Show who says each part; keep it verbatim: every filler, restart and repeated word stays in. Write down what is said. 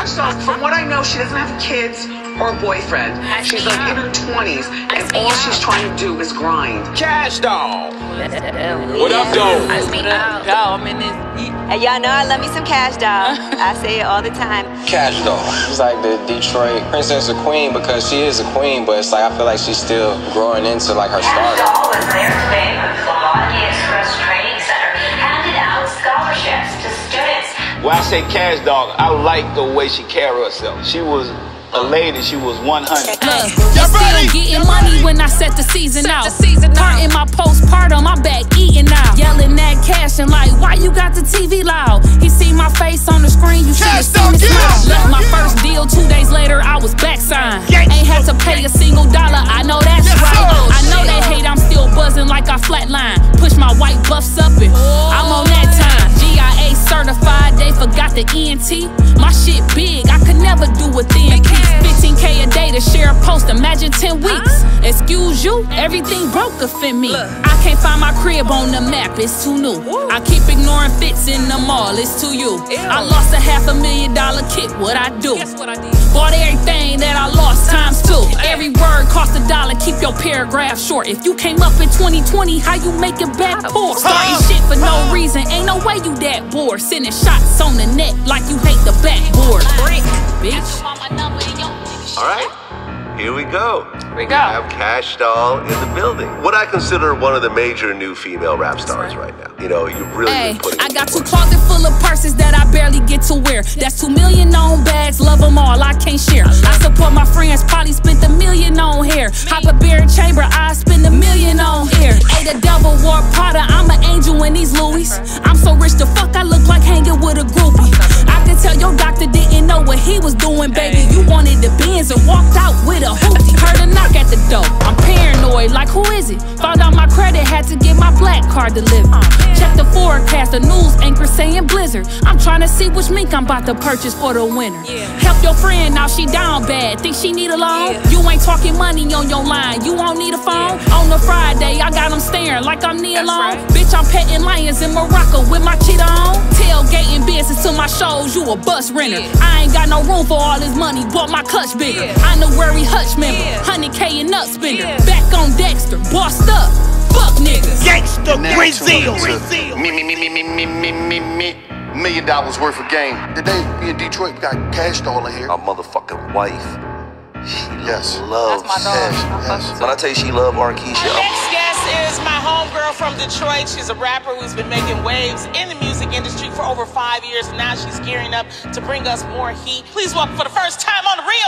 Speaker 1: Cash Doll, from what I know, she doesn't have kids or a boyfriend. She's like in her twenties, and all she's trying to do is grind.
Speaker 2: Cash Doll. What up, though?
Speaker 3: What up, Doll? I'm in this.
Speaker 4: Hey, y'all know I love me some Cash Doll. I say it all the time.
Speaker 5: Cash Doll. She's like the Detroit princess or queen because she is a queen, but it's like I feel like she's still growing into like her stardom.
Speaker 6: Cash Doll was there today at the Milwaukee Express Training Center, handed out scholarships to students.
Speaker 2: When I say Cash Doll, I like the way she carried herself. She was a lady, she was one hundred.
Speaker 3: Look, you still getting money when I set the season out. Part in my postpartum, I'm back eating out. Yelling that cash and like, why you got the T V loud? He see my face on the screen, you should have seen his smile. Left my first deal, two days later, I was back signed. Ain't had to pay a single dollar, I know that's right. I know they hate, I'm still buzzing like I flatline. Push my white buffs up and I'm on that time. G I A certified, they forgot the E N T. My shit big, I could never do a thin piece. fifteen K a day to share a post, imagine ten weeks. Excuse you, everything broke up in me. I can't find my crib on the map, it's too new. I keep ignoring fits in the mall, it's too you. I lost a half a million dollar kit, what I do? Bought everything that I lost times two. Every word cost a dollar, keep your paragraph short. If you came up in twenty twenty, how you make it back poor? Starting shit for no reason, ain't no way you that bored. Sending shots on the net like you hate the backboard. Bitch.
Speaker 7: All right, here we go.
Speaker 3: Here we go.
Speaker 7: We have Cash Doll in the building. What I consider one of the major new female rap stars right now. You know, you really
Speaker 3: Hey,
Speaker 7: been putting
Speaker 3: I got two
Speaker 7: work.
Speaker 3: closets full of purses that I barely get to wear. That's two million on bags, love them all, I can't share. I support my friends, probably spent a million on hair. Hyperbaric chamber, I spend a million on air. Hey, the devil wore Prada, I'm an angel in these Louis. I'm so rich the fuck I look like hanging with a groupie. I can tell your doctor didn't know what he was doing, baby. You wanted the Benz and walked out with a hoopty. Heard a knock at the door, I'm paranoid, like who is it? Found out my credit, had to get my black card delivered. Check the forecast, the news anchor saying blizzard. I'm trying to see which mink I'm about to purchase for the winter. Help your friend, now she down bad, think she need a loan? You ain't talking money on your line, you won't need a phone? On a Friday, I got them staring like I'm Nia Long. Bitch, I'm petting lions in Morocco with my cheetah on. Tailgating business to my shows, you a bus renter. I ain't got no room for all this money, bought my clutch bigger. I'm the worry Hutch member, one hundred K and up spender. Back on Dexter, bossed up, fuck niggas.
Speaker 8: Gangsta Brazil.
Speaker 9: Me, me, me, me, me, me, me, me, me. Million dollars worth of game.
Speaker 8: Today, we in Detroit, we got Cash Doll in here.
Speaker 7: My motherfucking wife. She
Speaker 8: Yes.
Speaker 7: loves
Speaker 3: That's my dog.
Speaker 7: Cash. Yes. When I tell you she love Marquisha.
Speaker 10: Our next guest is my homegirl from Detroit. She's a rapper who's been making waves in the music industry for over five years, and now she's gearing up to bring us more heat. Please welcome for the first time on the Rihanna.